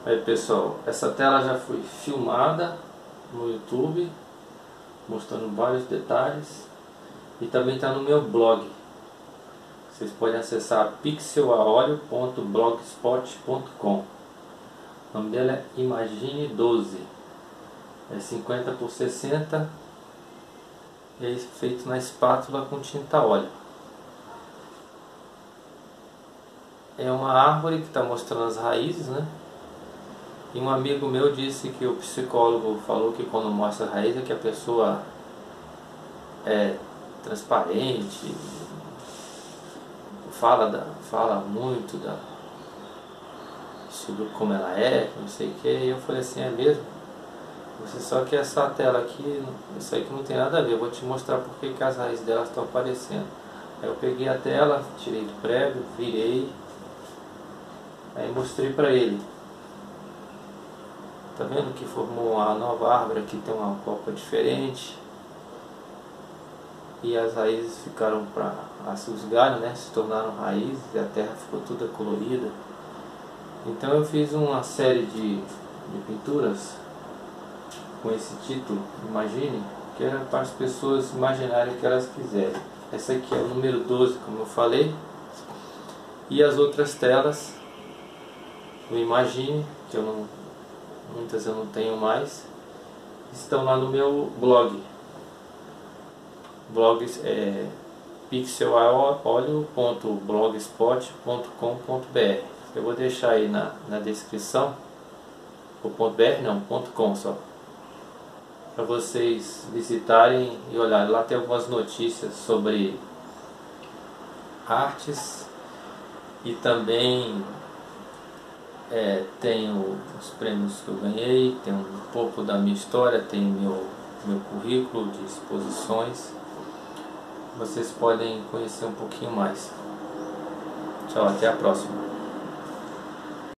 Aí pessoal, essa tela já foi filmada no YouTube, mostrando vários detalhes, e também está no meu blog. Vocês podem acessar pixelaoleo.blogspot.com. O nome dela é Imagine 12, é 50 por 60, e é feito na espátula com tinta óleo. É uma árvore que está mostrando as raízes, né? E um amigo meu disse que o psicólogo falou que quando mostra a raiz é que a pessoa é transparente, fala muito sobre como ela é, não sei o que. E eu falei assim, é mesmo? Você só que essa tela aqui, isso aí que não tem nada a ver, eu vou te mostrar porque que as raízes delas estão aparecendo. Aí eu peguei a tela, tirei do prego, virei, aí mostrei para ele. Tá vendo que formou uma nova árvore aqui, tem uma copa diferente. E as raízes ficaram para os galhos, né, se tornaram raízes e a terra ficou toda colorida. Então eu fiz uma série de pinturas com esse título, Imagine, que era para as pessoas imaginarem o que elas quiserem. Essa aqui é o número 12, como eu falei. E as outras telas, o Imagine, que muitas eu não tenho mais, estão lá no meu blog. Blogs é pixelaoleo.blogspot.com.br. Eu vou deixar aí na descrição o .br não, .com só, para vocês visitarem e olharem. Lá tem algumas notícias sobre artes e também tem os prêmios que eu ganhei, tem um pouco da minha história, tem meu currículo de exposições. Vocês podem conhecer um pouquinho mais. Tchau, até a próxima.